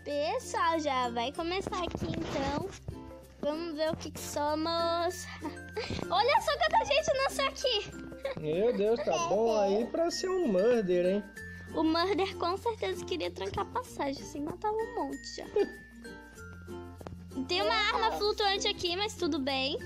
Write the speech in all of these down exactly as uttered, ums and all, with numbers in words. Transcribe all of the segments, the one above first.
Pessoal, já vai começar aqui então. Vamos ver o que, que somos. Olha só quanta gente nasceu aqui. Meu Deus, tá bom aí pra ser um murder, hein? O murder com certeza queria trancar passagem, assim, matava um monte já. Tem uma arma flutuante aqui, mas tudo bem.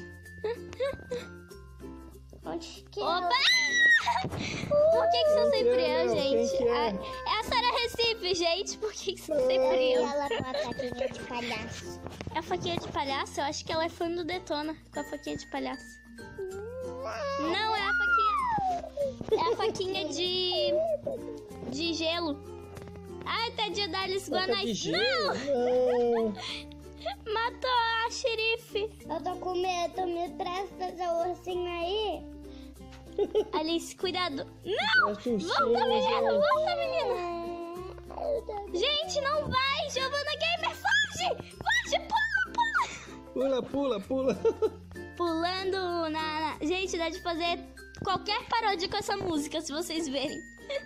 Onde que Opa! Por que que sou sempre eu, Não, gente? quem que é? A- É a Sarah Recife, gente. Por que que sou sempre E eu? ela com a faquinha de palhaço. É a faquinha de palhaço? Eu acho que ela é fã do Detona com a faquinha de palhaço. Não, é a faquinha... É a faquinha de... De gelo. Ai, tadinha da Alice Faca de Guanais. gelo. Não! Não. Matou a xerife. Eu tô com medo, me presta essa ursinho aí. Alice, cuidado. Não! Presta um Volta, sim, menina! gente. Volta, menina! Gente, não vai! Giovana Gamer, foge! Foge! Pula, pula! Pula, pula, pula. Pulando na, na... Gente, dá de fazer qualquer paródia com essa música, se vocês verem.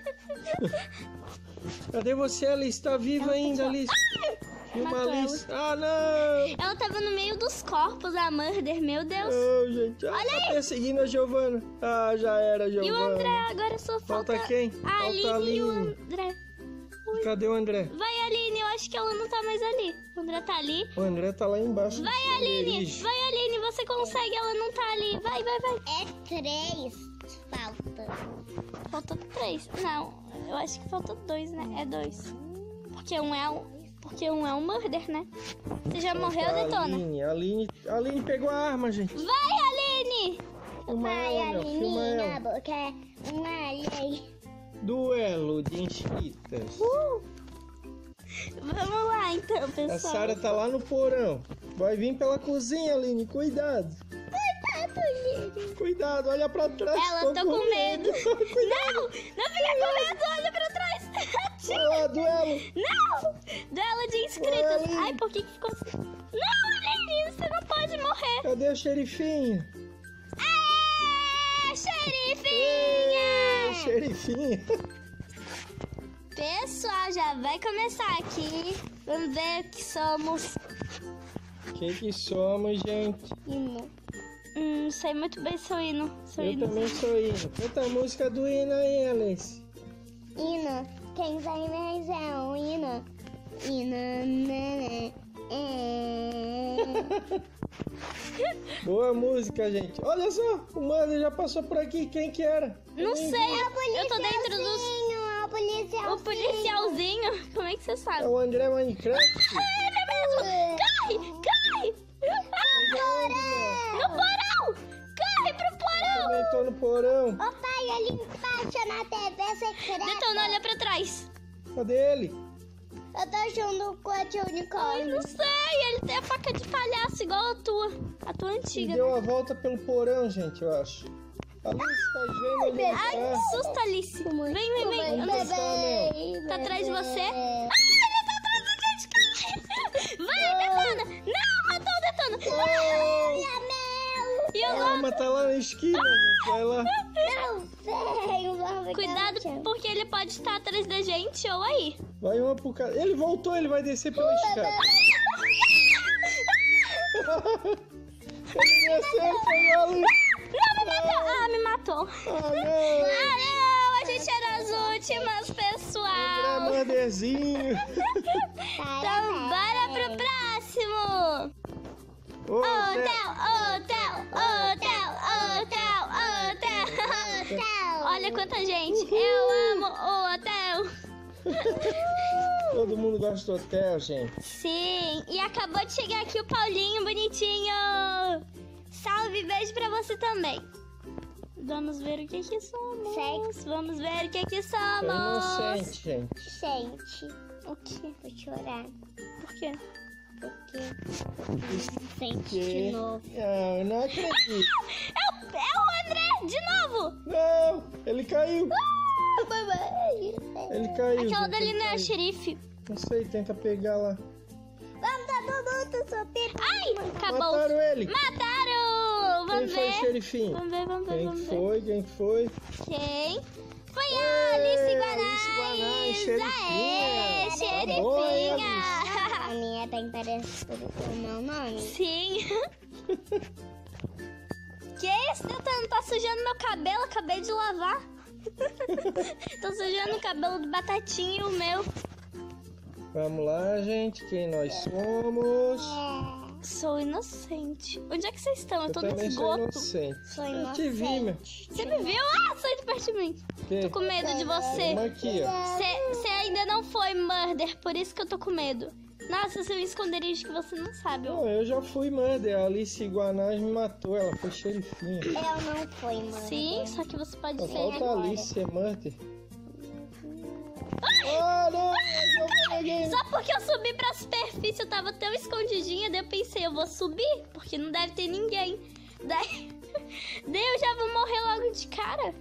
Cadê você, Alice? Tá viva ainda, Alice? Filma, Matou Alice. Ah, não! Ela tava no meio dos corpos, a Murder, meu Deus. Não, gente. Ah, Olha tá aí. perseguindo a Giovana. Ah, já era, Giovana. E o André, agora só falta... Falta quem? A Falta Aline a e o Aline. André. Cadê o André? Vai, Aline, eu acho que ela não tá mais ali. O André tá ali. O André tá lá embaixo. do Vai, Aline! esconderijo. Vai, Aline, você consegue, ela não tá ali. Vai, vai, vai. É três. Falta. Falta três. Não, eu acho que falta dois, né? É dois. Porque um é um, porque um é um murder, né? Você já morreu, Falta a Detona? Aline. A Aline, a Aline pegou a arma, gente. Vai, Aline! Filma Vai, ela, meu. Filma Alininha, ela. porque é uma alheia. Duelo de inscritas. Vamos lá, então, A pessoal. Sara tá lá no porão. Vai vir pela cozinha, Aline. Cuidado. Cuidado, olha pra trás. Ela, tô com medo. Cuidado. Não! Não fica com medo, olha pra trás. Olha lá, duelo. Não! Duelo de inscritos. Vai, Aline. Ai, por que que ficou assim? Não, Aline, você não pode morrer. Cadê o xerifinho? É, xerifinha! Ei, xerifinho. Pessoal, já vai começar aqui. Vamos ver o que somos. Quem que somos, gente? Hino. Hum, sei muito bem seu hino. Seu Eu hino. também sou hino. Canta a música do hino aí, Alice. Hino. Quem vai mais é um hino. Hino. Né, é. Boa música, gente. Olha só, o mano já passou por aqui. Quem que era? Não sei, eu tô dentro dos... Policialzinho, é o policial. O policialzinho. Como é que você É sabe? o André Minecraft. É ele mesmo! Corre! Corre! Ah, no porão! Corre pro porão! Também tô no porão. Ô pai, ali embaixo na T V secreta. Detona, olha pra trás. Cadê ele? Eu tô junto com a tia Ai, unicórnio. não sei, ele tem a faca de palhaço igual a tua. A tua Ele antiga. deu a volta pelo porão, gente, eu acho. Alice, tá vendo onde ele Ai, tá? que susto, Alice. Vem, vem, vem. Eu não Onde está, meu? Tá atrás de você? Ai, ele tá atrás da gente, corre! Vai, Detona! Não, matou o Detona! Oh, E a o arma tá lá na esquina, gente. Vai lá. Não sei, vamos Cuidado, porque ele pode estar atrás da gente ou aí. Vai uma pro cara. Ele voltou, ele vai descer pela escada. Ele desceu, foi ali. Não, me matou! Ah, me matou. Ah, não. Ah, não! A gente era as últimas, André pessoal. Manderzinho. Então, bora pro próximo. Ô, André. Hotel, hotel, hotel, hotel, hotel. Olha quanta gente. Eu amo o hotel. Todo mundo gosta do hotel, gente. Sim, e acabou de chegar aqui o Paulinho, bonitinho. Salve, beijo pra você também. Vamos ver o que que somos. Sexo. Vamos ver o que que É somos. inocente, gente. Gente, O quê? vou chorar. Por quê? Porque sente Que... de novo. Ah, eu não acredito. É o, é o André, de novo. Não, ele caiu. Ah, mamãe. Ele caiu. Aquela gente, dali ele não é a caiu. xerife. Não sei, tenta pegar lá. Vamos todo mundo subir. Ai, acabou. Mataram ele. Mataram. Quem Vamos foi o ver. xerifinho? Vamos ver, vamos ver, Quem vamos ver. foi? Quem foi? Quem? Foi Ei, a Alice Alice Guanais. Guanais, xerifinha. Aê, Tá bom, hein, xerifinha. minha é bem parecida com o meu nome. Sim. Que isso, Detona? Tá sujando meu cabelo, acabei de lavar. Tô sujando o cabelo do Batatinha e o meu. Vamos lá, gente. Quem nós somos? Sou inocente. Onde é que vocês estão? Eu, Eu tô no também sou esgoto. inocente. Sou Eu te vi, meu. Você me viu? Ah, sai de perto de mim. Que? Tô com medo de você. Vamos aqui, ó. Você ainda não foi murder, por isso que eu tô com medo. Nossa, seu esconderijo que você não sabe. Não, eu já fui murder. A Alice Guanás me matou. Ela foi xerifinha. Eu não fui, mano. Sim, só que você pode Só ser. falta a Alice ser murder. Ah, não! Eu peguei. Só porque eu subi pra superfície, eu tava tão escondidinha, daí eu pensei, eu vou subir, porque não deve ter ninguém. Daí, daí eu já vou morrer logo de cara.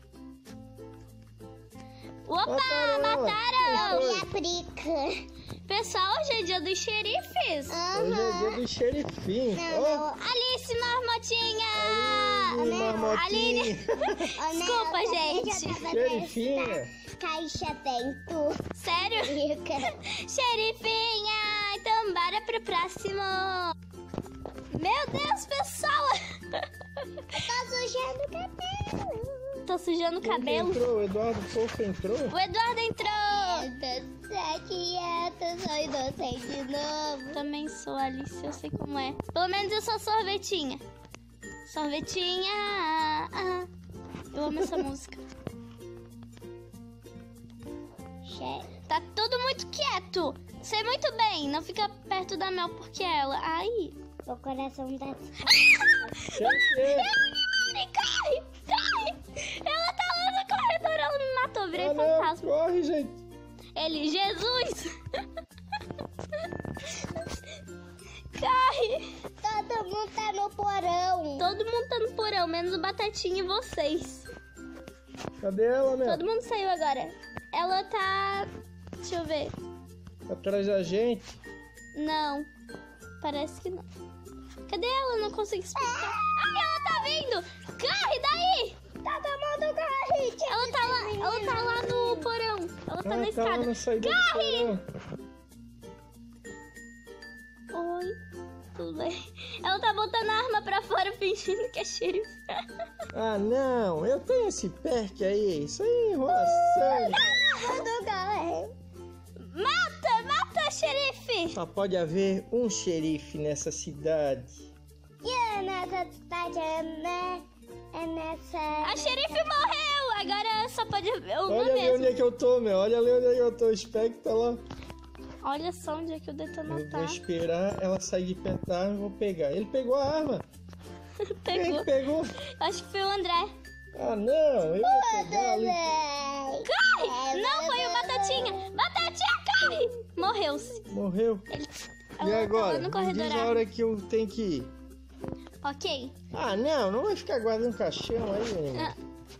Opa, Mataram ela. mataram! Foi. Minha prica. Pessoal, hoje é dia dos xerifes. Hoje é dia do xerifinho. Ó, Alice Marmotinha! Aline, marmotinha. Desculpa, gente. Xerifinha. Caixa dentro. Sério? Rica. Xerifinha! Então bora pro próximo. Meu Deus, pessoal! Tá sujando o cabelo. Tô sujando o Quem que cabelo. entrou? O Eduardo Fofo entrou? O Eduardo entrou. Eu tô quieta, sou inocente de novo. Também sou Alice, eu sei como é. Pelo menos eu sou sorvetinha. Sorvetinha. ah, ah. Eu amo essa música. Tá tudo muito quieto. Sei muito bem. Não fica perto da Mel porque ela. Ai. Meu coração tá... Quem que é? Mari, corre! Corre! Ela tá lá no corredor. Ela me matou. Virei Ah, não, fantasma. corre, gente. Ele, Jesus! Corre! Todo mundo tá no porão. Todo mundo tá no porão, menos o Batatinha e vocês. Cadê ela, meu? Todo mundo saiu agora. Ela tá... Deixa eu ver. Atrás da gente. Não. Parece que não. Cadê ela? Não consigo explicar. Ai, ela tá vindo! Corre daí! Todo mundo corre. Ela tá lá, ela tá lá no porão. Ela tá Ah, na tá escada. lá na saída do porão. Oi, tudo bem? Ela tá botando a arma pra fora fingindo que é xerife. Ah, não. Eu tenho esse perk aí. Isso aí é enrolação. Todo mundo corre. Mata, mata, xerife! Só pode haver um xerife nessa cidade. E é nessa cidade, é, né? É nessa... A xerife morreu! Agora só pode ver uma Olha ali mesmo. onde é que eu tô, meu. Olha ali onde é que eu tô. O Spec tá lá. Olha só onde é que o Detona Eu tá. vou esperar ela sair de perto da arma e vou pegar. Ele pegou a arma. Quem Pegou. que pegou? Acho que foi o André. Ah, não. Eu ia pegar ali. Corre! Não, foi o Batatinha! Batatinha, corre! Morreu-se. Morreu. Ele... E Ela agora? tá lá no Me corredor. diz a hora que eu tenho que ir. Ok. Ah, não. Não vai ficar guardando caixão aí, menino. Ah.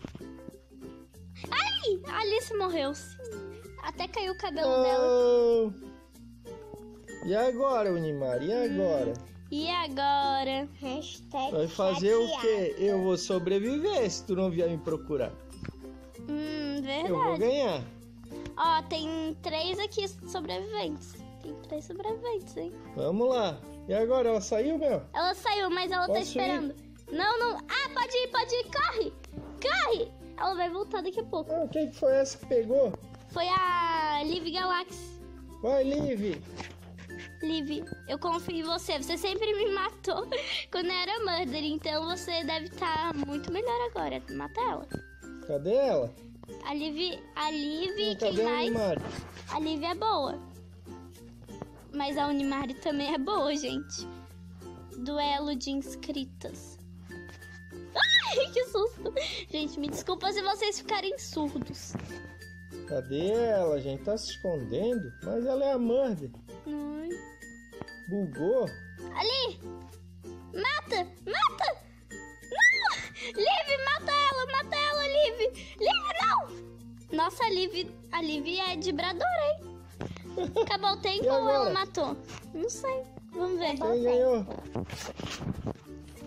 Ai! A Alice morreu-se. Até caiu o cabelo dela. Não. E agora, Unimar? E agora? E agora? Hashtag Vai fazer o chateada. quê? Eu vou sobreviver se tu não vier me procurar. Hum, Eu vou verdade. ganhar. Ó, tem três aqui sobreviventes. Tem três sobreviventes, hein? Vamos lá. E agora? Ela saiu, meu? Ela saiu, mas ela tá Posso esperando. Não, não. Ah, pode ir, pode ir. Corre! Corre! Ela vai voltar daqui a pouco. Ah, quem que foi essa que pegou? Foi a Liv Galaxy. Vai, Liv. Liv, eu confio em você. Você sempre me matou quando eu era murder. Então você deve estar muito melhor agora. Mata ela. Cadê ela? A Liv, a Liv, Hum, quem cadê a mais? Unimar? A Liv é boa. Mas a Unimari também é boa, gente. Duelo de inscritas. Ai, que susto. Gente, me desculpa se vocês ficarem surdos. Cadê ela, gente? Tá se escondendo? Mas ela é a Murder. Ai. Bugou? Ali! Mata! Mata! Não! Liv, mata ela! Mata ela, Liv! Liv, não! Nossa, a Liv, a Liv é vibradora, hein? Acabou o tempo E ou ela agora? matou? Não sei. Vamos ver. Quem ganhou?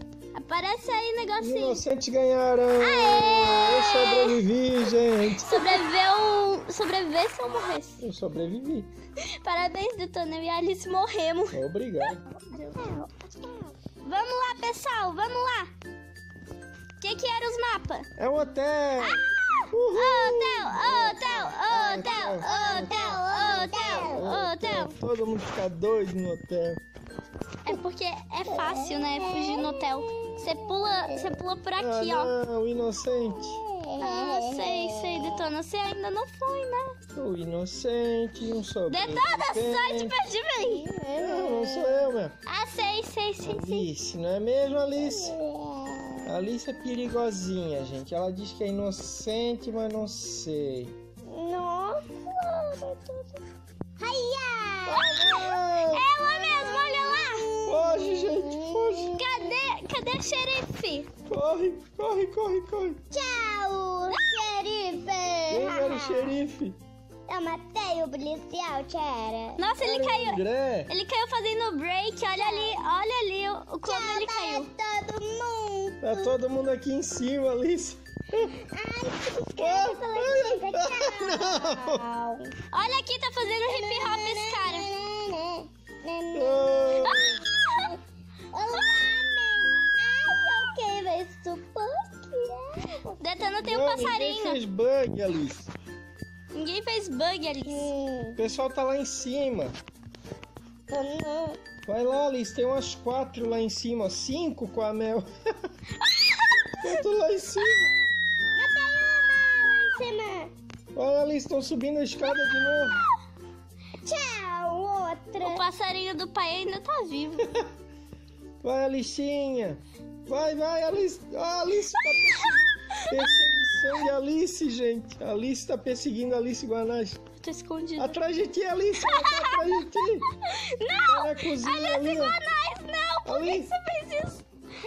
Parece aí Os negocinho. inocentes ganharam. Aê! Eu sobrevivi, gente. Sobreviveu. Sobrevivesse ou morresse? Eu sobrevivi. Parabéns, Detona. Eu e a Alice morremos. Obrigado. Vamos lá, pessoal. Vamos lá. O que que era os mapas? É um hotel. Hotel, hotel, hotel, hotel, hotel, hotel. Todo mundo fica doido no hotel. É porque é fácil, né? Fugir no hotel. Você pula, você pula por aqui, ah, ó. não, o inocente. Ah, sei, sei, Detona. Você ainda não foi, né? O inocente, um sobrevivente. Detona, sai de perto de mim. Não, não sou eu, meu. Ah, sei, sei, sei, sei. Alice, não é mesmo, Alice? A Alice é perigosinha, gente. Ela diz que é inocente, mas não sei. Nossa. Ai, Ah, Ela mesma, olha lá. foge, gente, foge. Cadê, cadê a xerife? Corre, corre, corre, corre. tchau, xerife. Quem era o xerife? Eu matei o policial, Tchera. Nossa, ele Era o caiu. André. Ele caiu fazendo break. Olha ali, olha ali o, o como ele caiu. todo mundo. Tá todo mundo aqui em cima, Alice. Ai, que tchau. Olha aqui, tá fazendo hip hop esse cara. Ah, Olá, Ai, ok, vai supor que Detona tem um não, ninguém passarinho. fez bug, Alice. Ninguém fez bug, Alice. é. O pessoal tá lá em cima. Não. Vai lá, Alice, tem umas quatro lá em cima, cinco com a Mel. Eu tô lá em cima. Matei uma lá em cima. Olha, Alice, estão subindo a escada de novo. Tchau, outra. O passarinho do pai ainda tá vivo. Vai, Alicinha. Vai, vai, Alice. Ah, Alice tá perseguindo. Perseguição de Alice, gente. A Alice tá perseguindo a Alice Guanás. Eu tô escondido. Atrás de ti, Alice. Ela tá atrás de ti. Não! Tá na cozinha ali, ó. Guanás, não! Por que Alice. você fez isso?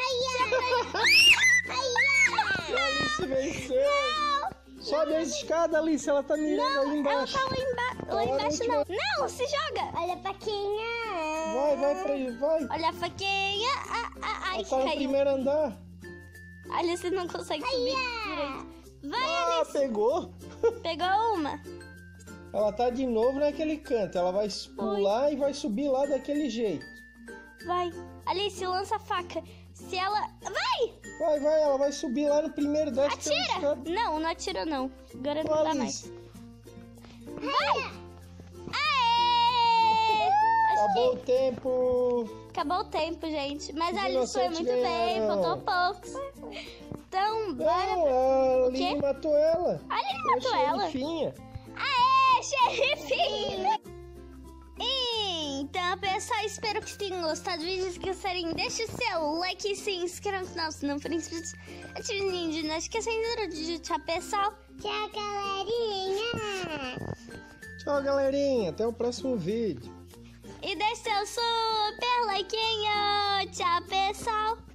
A Alice venceu. Sobe a escada, Alice. Ela tá mirando ali Ela embaixo. tá lá, emba lá Olha, embaixo, última- não. Não, se joga. Olha a faquinha. Vai, vai pra aí, vai. Olha a faquinha. Ah, ah, ai, Ela tá no caiu. primeiro andar. Alice não consegue subir direito. Vai, Ah, Alice. pegou. Pegou uma. Ela tá de novo naquele canto. Ela vai pular e vai subir lá daquele jeito. Vai. Alice, lança a faca. Se ela... Vai! Vai, vai, ela vai subir lá no primeiro desce pela Atira! escada. Não, não atira não. Agora Ô, não dá Alice, mais. Vai! Aê! Acho acabou o que tempo. acabou o tempo, gente. Mas Os a Alice foi inocentes muito bem, ganharam. faltou poucos. Então, bora... Não, a O quê? Aline matou ela. A Aline Foi a matou ela. xerifinha. Aê, xerife! Então, pessoal, espero que tenham gostado do vídeo. Se gostarem, deixe o seu like e se inscreva no canal se não for inscrito. Ative o sininho de notificação de tchau, pessoal. Tchau, galerinha. Tchau, galerinha. Até o próximo vídeo. E deixe seu super likeinho. Tchau, pessoal.